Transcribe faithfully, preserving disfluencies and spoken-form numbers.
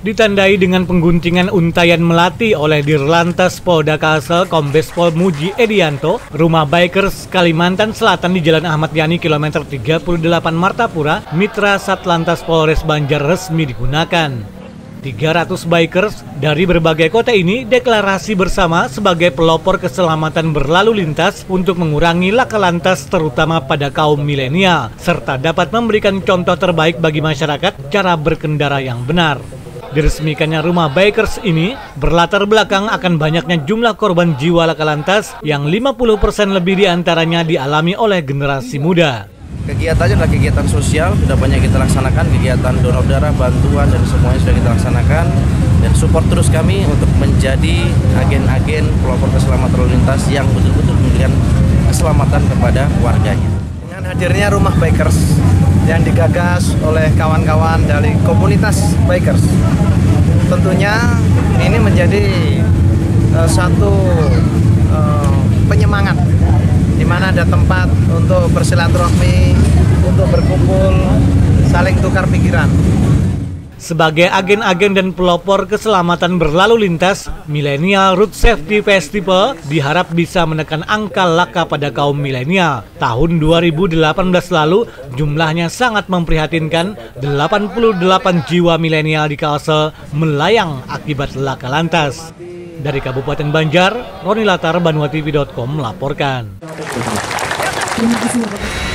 ditandai dengan pengguntingan untayan melati oleh Dirlantas Polda Kalsel Kombes Pol Muji Edianto. Rumah Bikers Kalimantan Selatan di Jalan Ahmad Yani kilometer tiga puluh delapan Martapura, Mitra Satlantas Polres Banjar resmi digunakan. tiga ratus bikers dari berbagai kota ini deklarasi bersama sebagai pelopor keselamatan berlalu lintas untuk mengurangi laka lantas terutama pada kaum milenial, serta dapat memberikan contoh terbaik bagi masyarakat cara berkendara yang benar. Diresmikannya rumah bikers ini berlatar belakang akan banyaknya jumlah korban jiwa laka lantas yang lima puluh persen lebih diantaranya dialami oleh generasi muda. Kegiatannya adalah kegiatan sosial, sudah banyak kita laksanakan, kegiatan donor darah, bantuan, dan semuanya sudah kita laksanakan. Dan support terus kami untuk menjadi agen-agen pelopor keselamatan lalu lintas yang betul-betul memberikan keselamatan kepada warganya. Dengan hadirnya rumah bikers yang digagas oleh kawan-kawan dari komunitas bikers, tentunya ini menjadi uh, satu uh, penyemangat di mana ada tempat untuk bersilaturahmi, untuk berkumpul, saling tukar pikiran. Sebagai agen-agen dan pelopor keselamatan berlalu lintas, Millennial Road Safety Festival diharap bisa menekan angka laka pada kaum milenial. Tahun dua ribu delapan belas lalu, jumlahnya sangat memprihatinkan, delapan puluh delapan jiwa milenial di Kalsel melayang akibat laka lantas. Dari Kabupaten Banjar, Roni Latar, Banua T V dot com melaporkan.